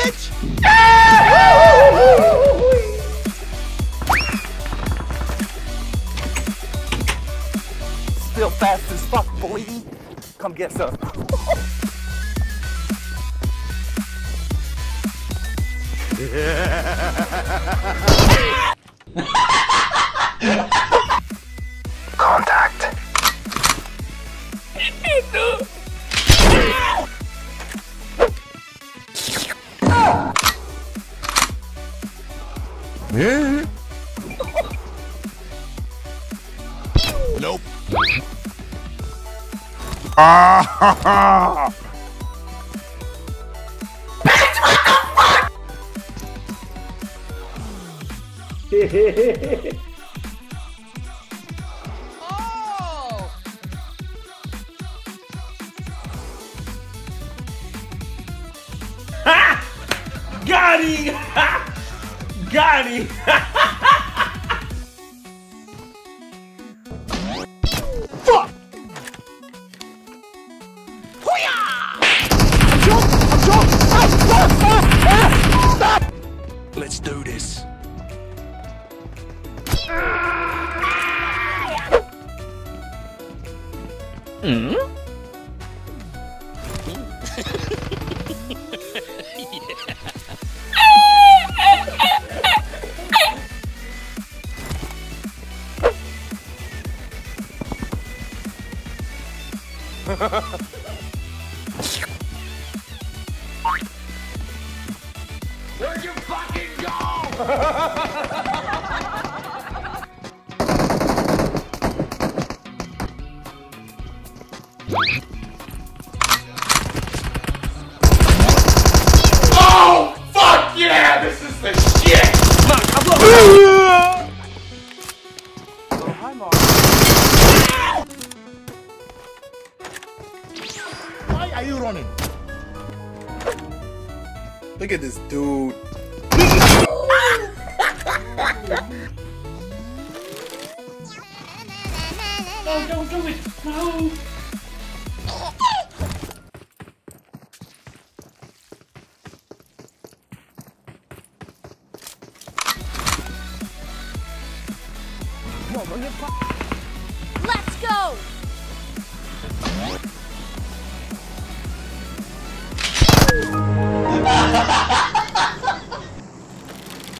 bitch! Still fast as fuck, boy. Come get some. Contact. Nope. Oh! Ha! Got him! Got him! Fuck! Stop! Let's do this. Where'd you fucking go? Oh, fuck yeah! This is the shit! Oh, hi, Mark. Why are you running? Look at this dude. No, don't do it! No! Let's go!